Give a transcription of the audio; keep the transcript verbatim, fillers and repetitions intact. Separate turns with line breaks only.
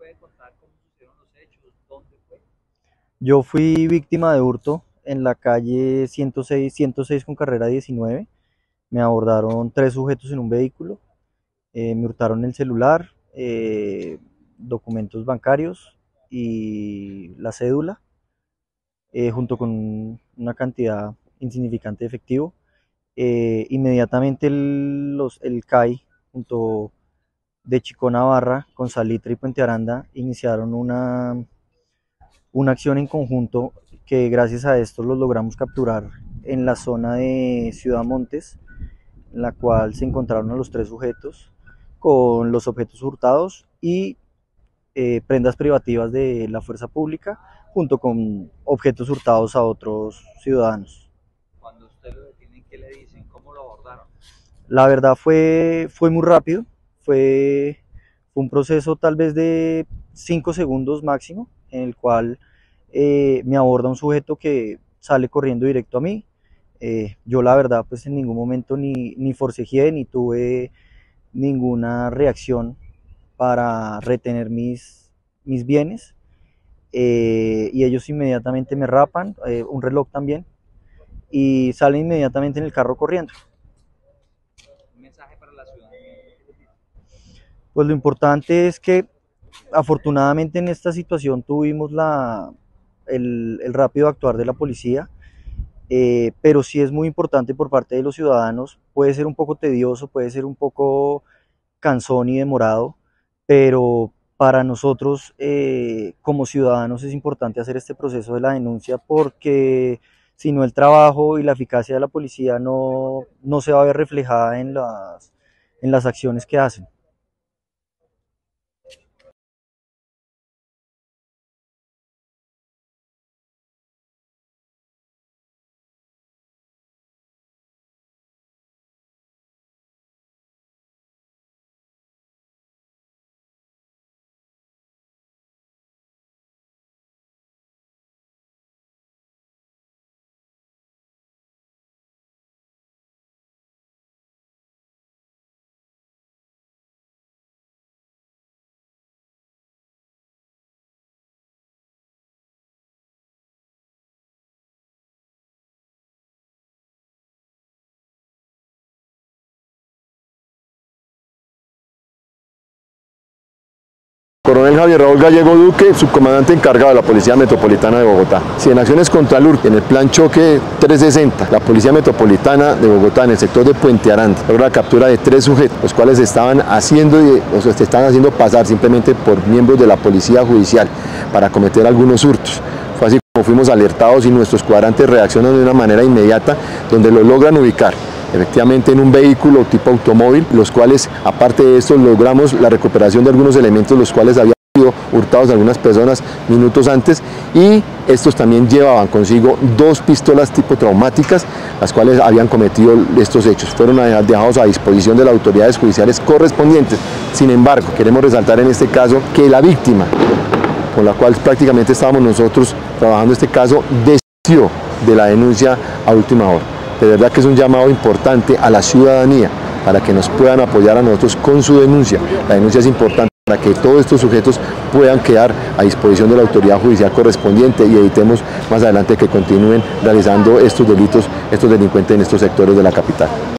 puede contar cómo sucedieron los hechos? ¿Dónde fue?
Yo fui víctima de hurto en la calle ciento seis, ciento seis con carrera diecinueve. Me abordaron tres sujetos en un vehículo, eh, me hurtaron el celular, eh, documentos bancarios y la cédula, eh, junto con una cantidad insignificante de efectivo. Eh, inmediatamente el, los, el C A I, junto de Chico Navarra, con Salitre y Puente Aranda, iniciaron una, una acción en conjunto que gracias a esto los logramos capturar en la zona de Ciudad Montes, en la cual se encontraron a los tres sujetos con los objetos hurtados y eh, prendas privativas de la fuerza pública, junto con objetos hurtados a otros ciudadanos.
Cuando usted lo detienen, ¿qué le dicen? ¿Cómo lo abordaron?
La verdad fue, fue muy rápido, fue, fue un proceso tal vez de cinco segundos máximo, en el cual eh, me aborda un sujeto que sale corriendo directo a mí. Eh, yo la verdad pues en ningún momento ni, ni forcejeé ni tuve ninguna reacción para retener mis, mis bienes, eh, y ellos inmediatamente me rapan, eh, un reloj también, y salen inmediatamente en el carro corriendo.
Un mensaje para la ciudadanía.
Pues lo importante es que afortunadamente en esta situación tuvimos la, el, el rápido actuar de la policía, eh, pero sí es muy importante por parte de los ciudadanos. Puede ser un poco tedioso, puede ser un poco cansón y demorado, pero para nosotros eh, como ciudadanos es importante hacer este proceso de la denuncia, porque si no el trabajo y la eficacia de la policía no, no se va a ver reflejada en las, en las acciones que hacen.
Coronel Javier Raúl Gallego Duque, subcomandante encargado de la Policía Metropolitana de Bogotá. Si en acciones contra el hurto, en el plan choque trescientos sesenta, la Policía Metropolitana de Bogotá, en el sector de Puente Aranda, logra la captura de tres sujetos, los cuales estaban haciendo, o se estaban haciendo pasar simplemente por miembros de la Policía Judicial para cometer algunos hurtos. Fue así como fuimos alertados y nuestros cuadrantes reaccionan de una manera inmediata, donde lo logran ubicar efectivamente en un vehículo tipo automóvil, los cuales, aparte de esto, logramos la recuperación de algunos elementos los cuales habían sido hurtados de algunas personas minutos antes, y estos también llevaban consigo dos pistolas tipo traumáticas, las cuales habían cometido estos hechos. Fueron dejados a disposición de las autoridades judiciales correspondientes. Sin embargo, queremos resaltar en este caso que la víctima, con la cual prácticamente estábamos nosotros trabajando este caso, desistió de la denuncia a última hora. De verdad que es un llamado importante a la ciudadanía para que nos puedan apoyar a nosotros con su denuncia. La denuncia es importante para que todos estos sujetos puedan quedar a disposición de la autoridad judicial correspondiente y evitemos más adelante que continúen realizando estos delitos, estos delincuentes en estos sectores de la capital.